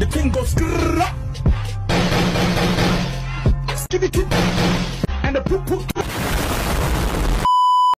The ting goes skrrrrrrrraa. Skitty, and the poop poop.